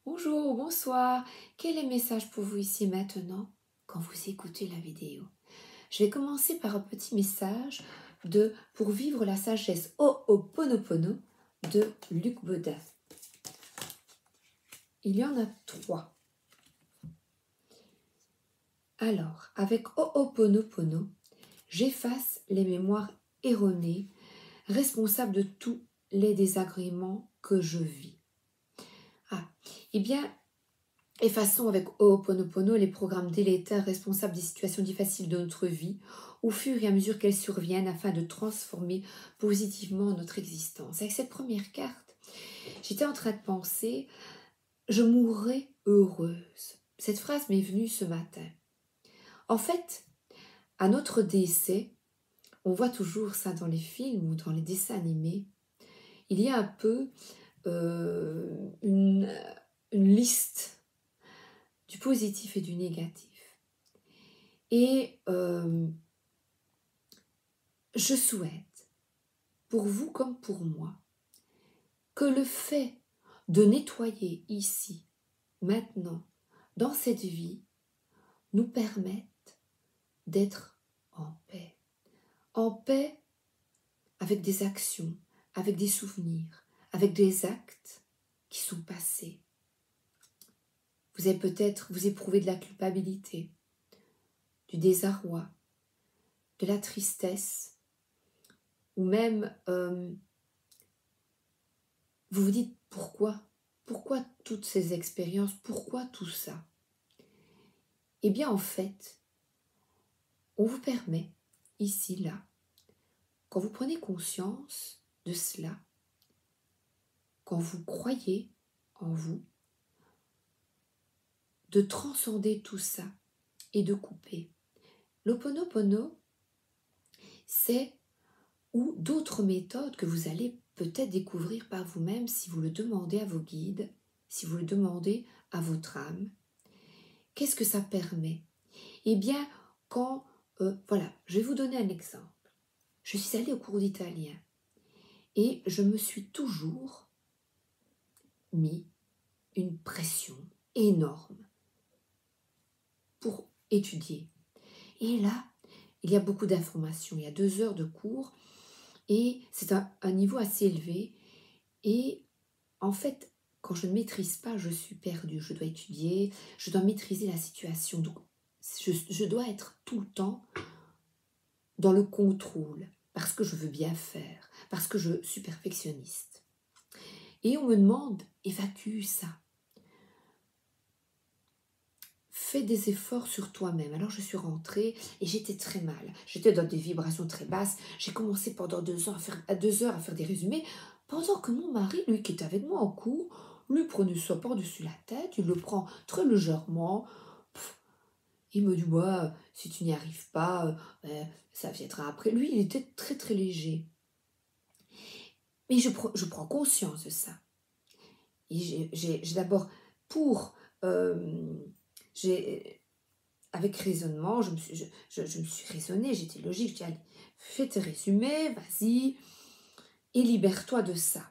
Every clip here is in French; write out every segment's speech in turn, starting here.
Bonjour, bonsoir. Quel est le message pour vous ici et maintenant quand vous écoutez la vidéo? Je vais commencer par un petit message pour vivre la sagesse Ho'oponopono de Luc Baudin. Il y en a 3. Alors, avec Ho'oponopono, j'efface les mémoires erronées responsables de tous les désagréments que je vis. Eh bien, effaçons avec Ho'oponopono les programmes délétères responsables des situations difficiles de notre vie au fur et à mesure qu'elles surviennent afin de transformer positivement notre existence. Avec cette première carte, j'étais en train de penser « Je mourrai heureuse ». Cette phrase m'est venue ce matin. En fait, à notre décès, on voit toujours ça dans les films ou dans les dessins animés, il y a un peu une liste du positif et du négatif. Et je souhaite, pour vous comme pour moi, que le fait de nettoyer ici, maintenant, dans cette vie, nous permette d'être en paix. En paix avec des actions, avec des souvenirs, avec des actes qui sont passés. Vous éprouvez de la culpabilité, du désarroi, de la tristesse, ou même vous vous dites pourquoi toutes ces expériences, pourquoi tout ça? Eh bien en fait, on vous permet ici, là, quand vous prenez conscience de cela, quand vous croyez en vous, de transcender tout ça et de couper. L'Ho'oponopono, c'est ou d'autres méthodes que vous allez peut-être découvrir par vous-même si vous le demandez à vos guides, si vous le demandez à votre âme. Qu'est-ce que ça permet? Eh bien, voilà, je vais vous donner un exemple. Je suis allée au cours d'italien et je me suis toujours mis une pression énorme pour étudier. Et là, il y a beaucoup d'informations. Il y a 2 heures de cours et c'est un niveau assez élevé. Et en fait, quand je ne maîtrise pas, je suis perdue. Je dois étudier, je dois maîtriser la situation. Donc, je dois être tout le temps dans le contrôle parce que je veux bien faire, parce que je suis perfectionniste. Et on me demande, évacue ça. Fais des efforts sur toi-même. Alors je suis rentrée et j'étais très mal. J'étais dans des vibrations très basses. J'ai commencé pendant 2 heures à faire des résumés, pendant que mon mari, lui qui était avec moi en cours, lui prenait ça par-dessus la tête, il le prend très légèrement. Il me dit, ouais, si tu n'y arrives pas, ça viendra après. Lui, il était très très léger. Mais je prends conscience de ça. Et j'ai d'abord, avec raisonnement, je me suis raisonnée, j'étais logique, je dis, allez, fais tes résumés, vas-y, et libère-toi de ça.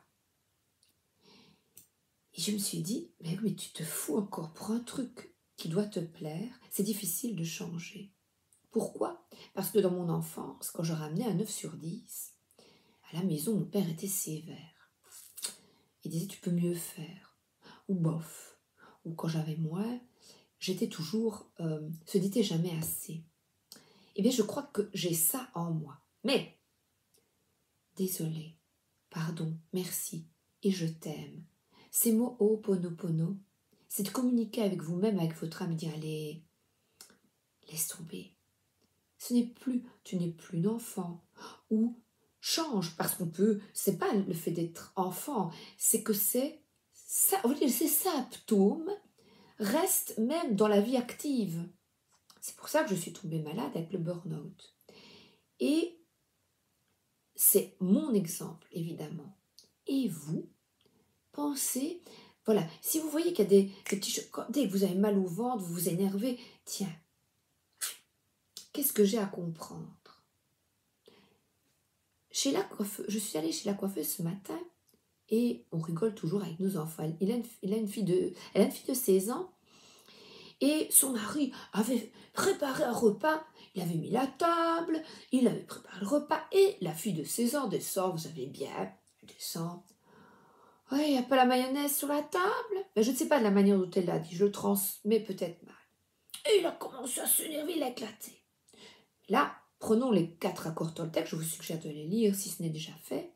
Et je me suis dit, mais tu te fous encore pour un truc qui doit te plaire, c'est difficile de changer. Pourquoi? Parce que dans mon enfance, quand je ramenais un 9 sur 10, à la maison, mon père était sévère. Il disait, tu peux mieux faire, ou bof, ou quand j'avais moins, j'étais toujours, se disait jamais assez. Eh bien, je crois que j'ai ça en moi. Mais, désolé, pardon, merci, et je t'aime. Ces mots Ho'oponopono, c'est de communiquer avec vous-même, avec votre âme, et dire, allez, laisse tomber. Tu n'es plus une enfant. Ou change, parce qu'on peut, c'est pas le fait d'être enfant, c'est que ces symptômes restent même dans la vie active. C'est pour ça que je suis tombée malade avec le burn-out. Et c'est mon exemple, évidemment. Et vous, pensez, voilà, si vous voyez qu'il y a des petits choses, dès que vous avez mal au ventre, vous vous énervez, tiens, qu'est-ce que j'ai à comprendre? Je suis allée chez la coiffeuse ce matin et on rigole toujours avec nos enfants. Elle a une fille de 16 ans, et son mari avait préparé un repas, il avait mis la table, il avait préparé le repas, et la fille de 16 ans descend, vous savez bien, elle descend. Ouais, il n'y a pas la mayonnaise sur la table? Ben, je ne sais pas de la manière dont elle l'a dit, je le transmets peut-être mal. Et il a commencé à s'énerver, il a éclaté. Là, prenons les 4 accords Toltec, je vous suggère de les lire si ce n'est déjà fait.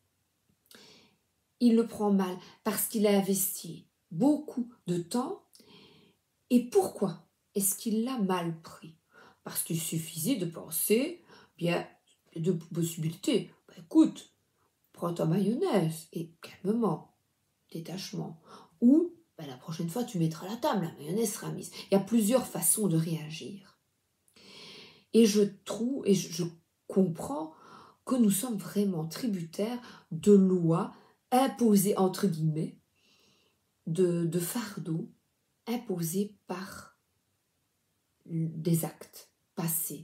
Il le prend mal parce qu'il a investi beaucoup de temps. Et pourquoi est-ce qu'il l'a mal pris? Parce qu'il suffisait de penser, bien, de possibilités. Ben, écoute, prends ta mayonnaise et calmement, détachement. Ou ben, la prochaine fois, tu mettras la table, la mayonnaise sera mise. Il y a plusieurs façons de réagir. Et je trouve, et je comprends que nous sommes vraiment tributaires de lois imposées, entre guillemets, de fardeaux imposés par des actes passés.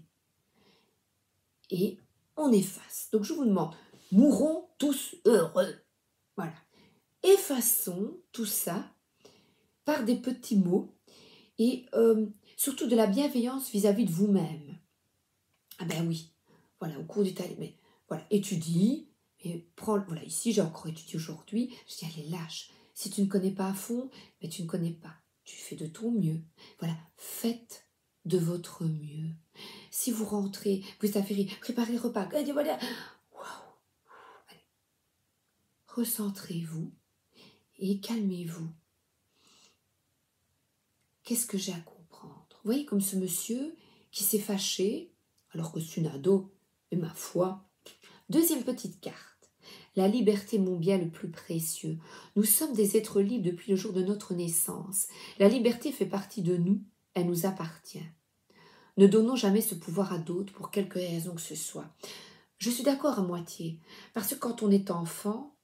Et on efface. Donc je vous demande, mourons tous heureux. Voilà. Effaçons tout ça par des petits mots et surtout de la bienveillance vis-à-vis de vous-même. Ah ben oui, voilà, au cours du talent, mais voilà, étudie, et prends, voilà, ici j'ai encore étudié aujourd'hui, je dis allez lâche, si tu ne connais pas à fond, mais tu ne connais pas, tu fais de ton mieux, voilà, faites de votre mieux. Si vous rentrez, vous avez préparez le repas, voilà, waouh, allez, recentrez-vous et calmez-vous. Qu'est-ce que j'ai à comprendre? Vous voyez comme ce monsieur qui s'est fâché, alors que c'est une ado, et ma foi. Deuxième petite carte. La liberté, mon bien le plus précieux. Nous sommes des êtres libres depuis le jour de notre naissance. La liberté fait partie de nous, elle nous appartient. Ne donnons jamais ce pouvoir à d'autres pour quelque raison que ce soit. Je suis d'accord à moitié, parce que quand on est enfant,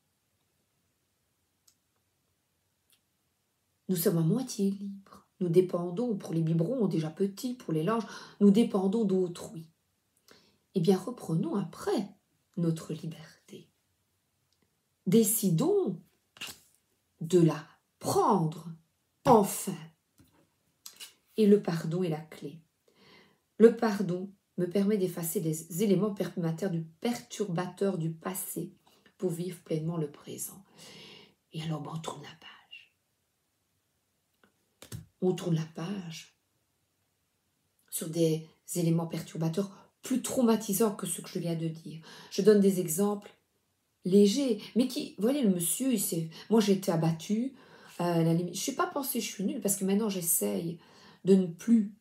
nous sommes à moitié libres. Nous dépendons, pour les biberons déjà petits, pour les langes, nous dépendons d'autrui. Eh bien, reprenons après notre liberté. Décidons de la prendre, enfin. Et le pardon est la clé. Le pardon me permet d'effacer les éléments perturbateurs du passé pour vivre pleinement le présent. Et alors, on tourne la page. On tourne la page sur des éléments perturbateurs plus traumatisants que ce que je viens de dire. Je donne des exemples légers, mais qui, vous voyez, le monsieur, moi j'ai été abattue, à la limite, je n'ai pas pensé que je suis nulle, parce que maintenant j'essaye de ne plus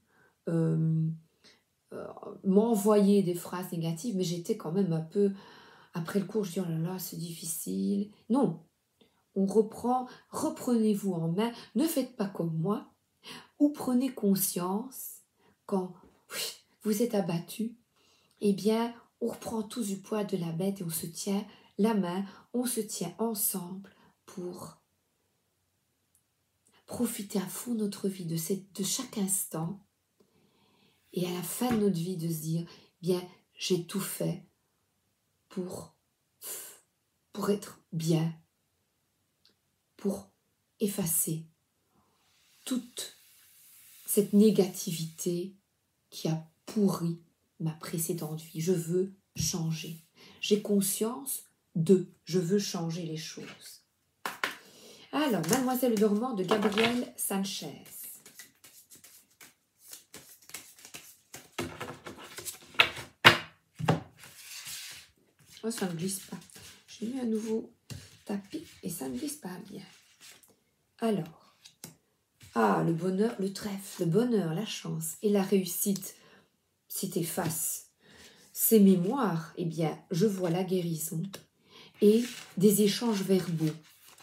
m'envoyer des phrases négatives, mais j'étais quand même un peu, après le cours, je dis, oh là là, c'est difficile. Non, on reprend, reprenez-vous en main, ne faites pas comme moi, ou prenez conscience, quand vous êtes abattu, eh bien, on reprend tous du poids de la bête et on se tient la main, on se tient ensemble pour profiter à fond de notre vie, de chaque instant, et à la fin de notre vie de se dire, bien, j'ai tout fait pour être bien, pour effacer toute cette négativité qui a pourri ma précédente vie. Je veux changer. J'ai conscience je veux changer les choses. Alors, Mademoiselle Dormant de Gabriel Sanchez. Oh, ça ne glisse pas. J'ai mis un nouveau tapis et ça ne glisse pas bien. Alors, le bonheur, le trèfle, le bonheur, la chance et la réussite, si tu effaces ces mémoires, eh bien, je vois la guérison et des échanges verbaux.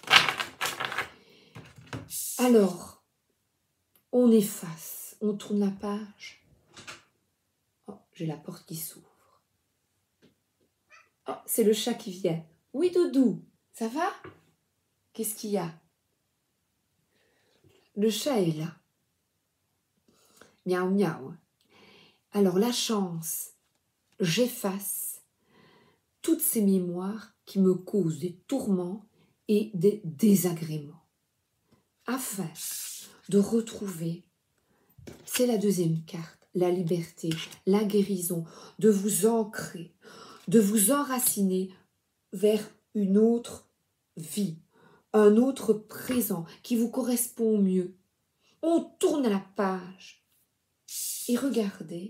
Alors, on efface, on tourne la page. Oh, j'ai la porte qui s'ouvre. Oh, c'est le chat qui vient. Oui, Doudou, ça va? Qu'est-ce qu'il y a? Le chat est là. Miaou, miaou. Alors, la chance, j'efface toutes ces mémoires qui me causent des tourments et des désagréments. Afin de retrouver, c'est la deuxième carte, la liberté, la guérison, de vous ancrer, de vous enraciner vers une autre vie, un autre présent qui vous correspond mieux. On tourne la page et regardez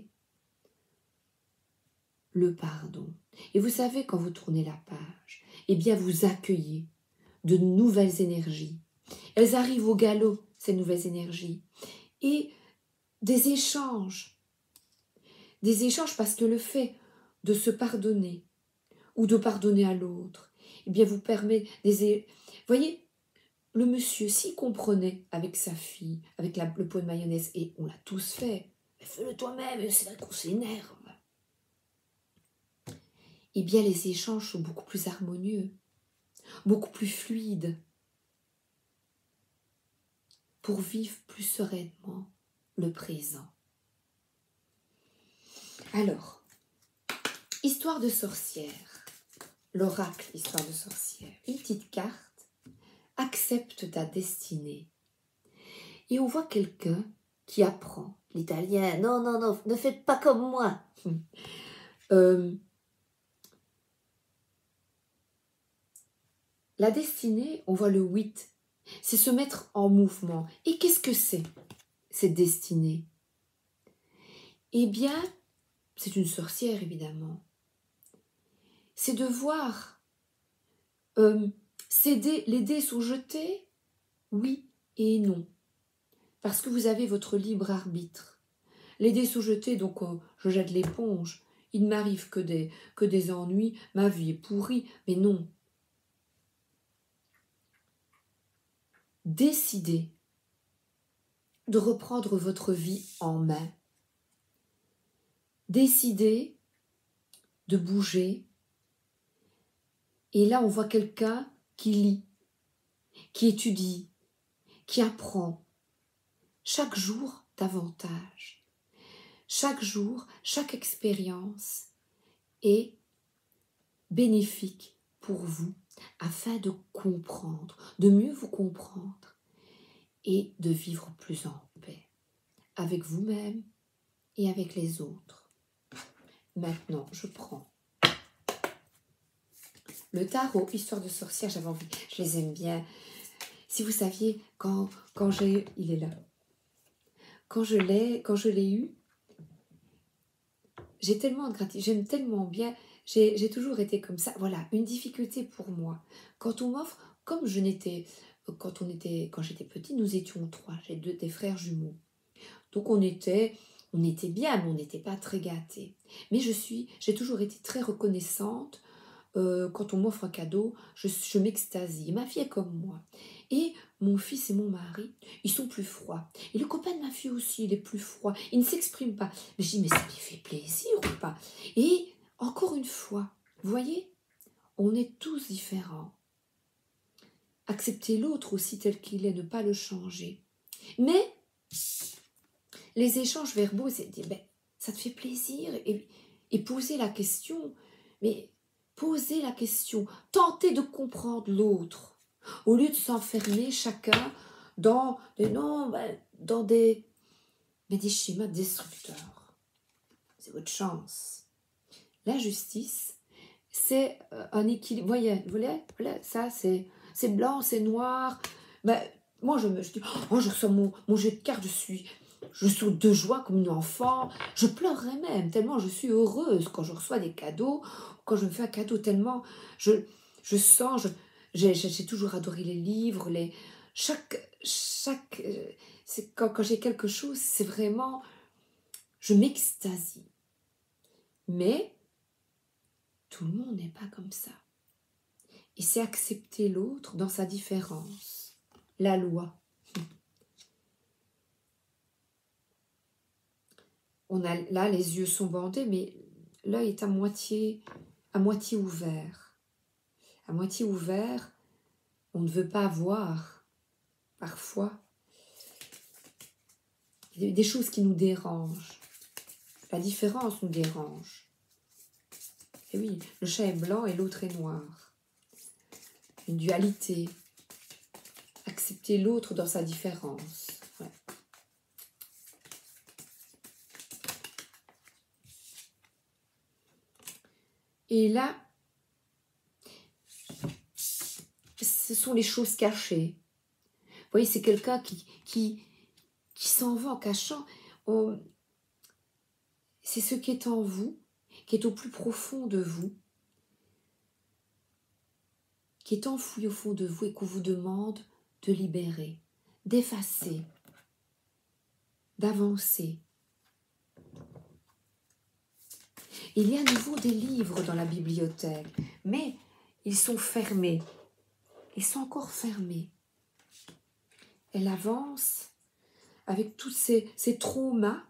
le pardon. Et vous savez, quand vous tournez la page, eh bien vous accueillez de nouvelles énergies. Elles arrivent au galop, ces nouvelles énergies. Et des échanges parce que le fait de se pardonner ou de pardonner à l'autre, eh bien vous permet voyez, le monsieur, s'il comprenait avec sa fille, avec le pot de mayonnaise, et on l'a tous fait, fais-le toi-même, c'est là qu'on s'énerve. Eh bien les échanges sont beaucoup plus harmonieux, beaucoup plus fluides, pour vivre plus sereinement le présent. Alors, histoire de sorcière, l'oracle histoire de sorcière, une petite carte, accepte ta destinée. Et on voit quelqu'un qui apprend l'italien, non, non, non, ne faites pas comme moi. La destinée, on voit le 8, c'est se mettre en mouvement. Et qu'est-ce que c'est, cette destinée? Eh bien, c'est une sorcière, évidemment. C'est de voir, les dés sont jetés, oui et non. Parce que vous avez votre libre arbitre. Les dés sont jetés, donc je jette l'éponge. Il ne m'arrive que des ennuis, ma vie est pourrie, mais non. Décidez de reprendre votre vie en main. Décidez de bouger. Et là, on voit quelqu'un qui lit, qui étudie, qui apprend. Chaque jour, davantage. Chaque jour, chaque expérience est bénéfique pour vous afin de comprendre, de mieux vous comprendre et de vivre plus en paix avec vous-même et avec les autres. Maintenant, je prends le tarot, histoire de sorcière, j'avais envie, je les aime bien. Si vous saviez, quand il est là, quand je l'ai eu, j'ai tellement de gratitude, j'aime tellement bien, j'ai toujours été comme ça. Voilà, une difficulté pour moi. Quand on m'offre, comme je n'étais, quand j'étais petite, nous étions 3, j'ai des frères jumeaux. Donc on était bien, mais on n'était pas très gâtés. Mais j'ai toujours été très reconnaissante. Quand on m'offre un cadeau, je m'extasie. Ma fille est comme moi. Et mon fils et mon mari, ils sont plus froids. Et le copain de ma fille aussi, il est plus froid. Il ne s'exprime pas. Mais je dis, mais ça lui fait plaisir ou pas? Et encore une fois, vous voyez, on est tous différents. Accepter l'autre aussi tel qu'il est, ne pas le changer. Mais les échanges verbaux, c'est dire, ben, ça te fait plaisir. Et poser la question, mais posez la question, tentez de comprendre l'autre, au lieu de s'enfermer chacun dans des schémas destructeurs. C'est votre chance. La justice, c'est un équilibre. Voyez, ça c'est blanc, c'est noir. Ben, moi je dis, oh, je reçois mon jeu de cartes, je saute de joie comme une enfant. Je pleurerais même, tellement je suis heureuse quand je reçois des cadeaux, quand je me fais un cadeau, tellement j'ai toujours adoré les livres, c'est quand j'ai quelque chose, c'est vraiment, je m'extasie. Mais tout le monde n'est pas comme ça. Et c'est accepter l'autre dans sa différence. La loi. On a là, les yeux sont bandés, mais l'œil est à moitié ouvert. À moitié ouvert, on ne veut pas voir, parfois, des choses qui nous dérangent. La différence nous dérange. Et oui, le chat est blanc et l'autre est noir. une dualité. Accepter l'autre dans sa différence. Ouais. Et là, ce sont les choses cachées. Vous voyez, c'est quelqu'un qui s'en va en cachant. C'est ce qui est en vous, qui est au plus profond de vous, qui est enfoui au fond de vous et qu'on vous demande de libérer, d'effacer, d'avancer. Il y a à nouveau des livres dans la bibliothèque, mais ils sont fermés. Ils sont encore fermés. Elle avance avec tous ces traumas.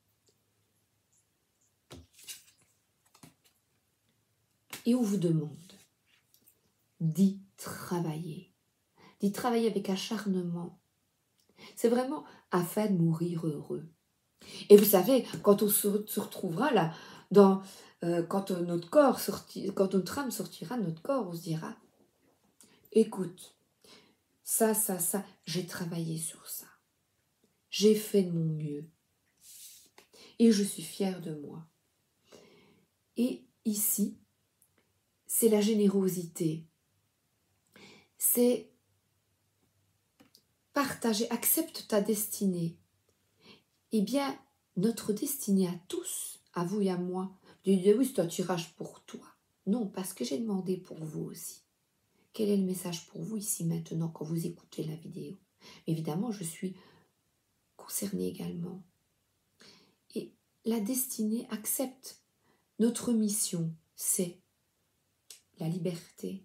Et on vous demande d'y travailler avec acharnement. C'est vraiment afin de mourir heureux. Et vous savez, quand on se retrouvera là, quand notre âme sortira de notre corps, on se dira, écoute, ça, j'ai travaillé sur ça. J'ai fait de mon mieux. Et je suis fière de moi. Et ici, c'est la générosité. C'est partager, accepte ta destinée. Eh bien, notre destinée à tous, à vous et à moi, tu dis oui, c'est un tirage pour toi. Non, parce que j'ai demandé pour vous aussi. Quel est le message pour vous ici maintenant quand vous écoutez la vidéo? Évidemment, je suis concernée également. Et la destinée accepte. Notre mission, c'est la liberté,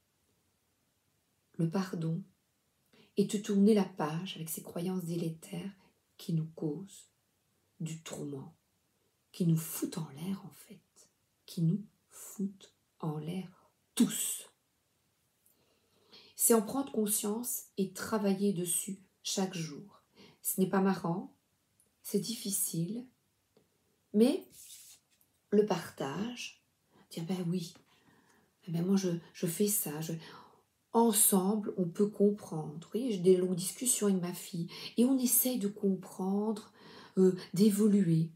le pardon, et de tourner la page avec ces croyances délétères qui nous causent du tourment, qui nous foutent en l'air en fait, qui nous foutent en l'air tous. C'est en prendre conscience et travailler dessus chaque jour. Ce n'est pas marrant, c'est difficile, mais le partage, dire ben oui, ben moi je fais ça, ensemble on peut comprendre. Vous voyez, j'ai des longues discussions avec ma fille et on essaye de comprendre, d'évoluer.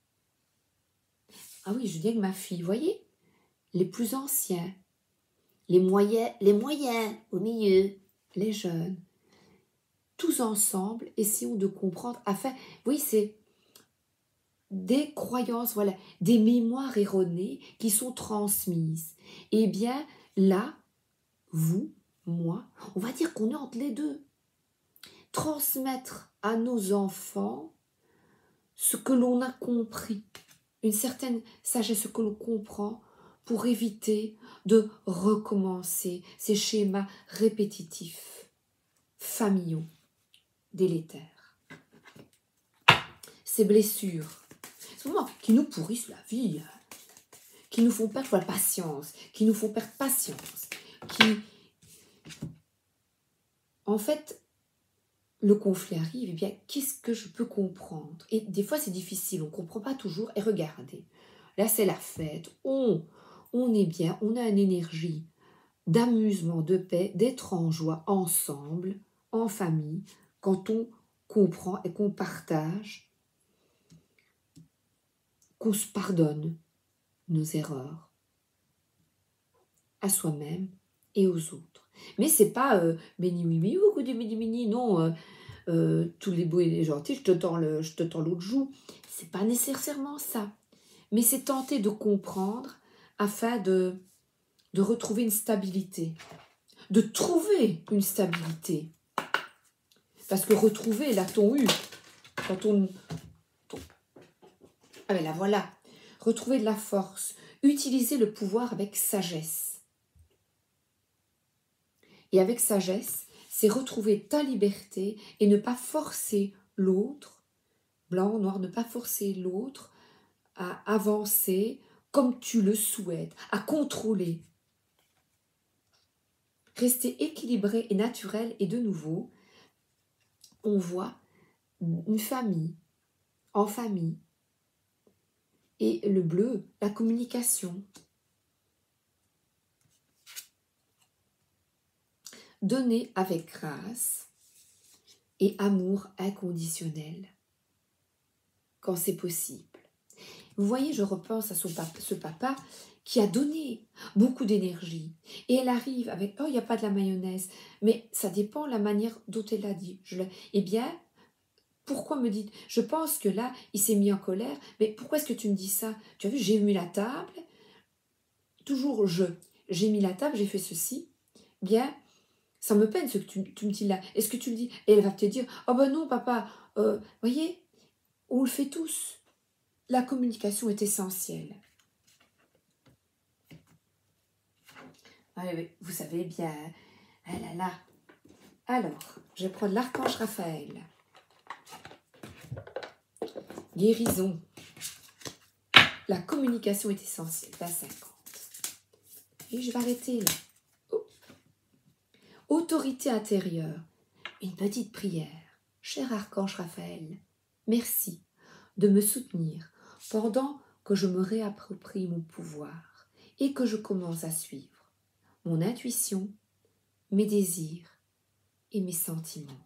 Ah oui, je dis avec ma fille, vous voyez, les plus anciens, les moyens au milieu, les jeunes, tous ensemble, essayons de comprendre, afin, oui, c'est des croyances, voilà, des mémoires erronées qui sont transmises. Eh bien, là, vous, moi, on va dire qu'on est entre les deux. Transmettre à nos enfants ce que l'on a compris, une certaine sagesse, ce que l'on comprend, pour éviter de recommencer ces schémas répétitifs, familiaux, délétères. Ces blessures, souvent, qui nous pourrissent la vie, qui nous font perdre la patience, qui nous font perdre patience, qui... En fait, le conflit arrive, eh bien, qu'est-ce que je peux comprendre? Et des fois, c'est difficile, on ne comprend pas toujours. Et regardez, là, c'est la fête, on est bien, on a une énergie d'amusement, de paix, d'être en joie ensemble, en famille, quand on comprend et qu'on partage, qu'on se pardonne nos erreurs à soi-même et aux autres. Mais c'est pas béni oui oui ou mini mini, non, tous les beaux et les gentils, je te tends l'autre joue. C'est pas nécessairement ça. Mais c'est tenter de comprendre afin de retrouver une stabilité, de trouver une stabilité. Parce que retrouver, l'a-t-on eu quand on... Ah ben là, voilà. Retrouver de la force. Utiliser le pouvoir avec sagesse. Et avec sagesse, c'est retrouver ta liberté et ne pas forcer l'autre, blanc, noir, ne pas forcer l'autre à avancer comme tu le souhaites, à contrôler. Rester équilibré et naturel, et de nouveau, on voit une famille, en famille, et le bleu, la communication. donner avec grâce et amour inconditionnel, quand c'est possible. Vous voyez, je repense à ce papa qui a donné beaucoup d'énergie. Et elle arrive avec, oh, il n'y a pas de la mayonnaise. Mais ça dépend la manière dont elle l'a dit. Eh bien, pourquoi me dites, je pense que là, il s'est mis en colère. Mais pourquoi est-ce que tu me dis ça? Tu as vu, j'ai mis la table. Toujours j'ai mis la table, j'ai fait ceci. Bien, ça me peine ce que tu me dis là. Est-ce que tu le dis? Et elle va te dire, oh ben non, papa, voyez, on le fait tous. La communication est essentielle. Ah oui, vous savez bien. Ah là là. Alors, je vais prendre l'archange Raphaël. Guérison. La communication est essentielle. 50. Et je vais arrêter là. Oups. Autorité intérieure. Une petite prière. Cher archange Raphaël, merci de me soutenir pendant que je me réapproprie mon pouvoir et que je commence à suivre mon intuition, mes désirs et mes sentiments.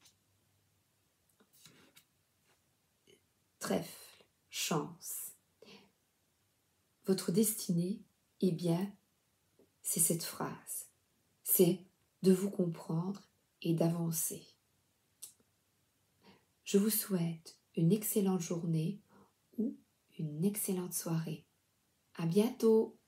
Trèfle, chance. Votre destinée, eh bien, c'est cette phrase. C'est de vous comprendre et d'avancer. Je vous souhaite une excellente journée ou une excellente soirée. À bientôt!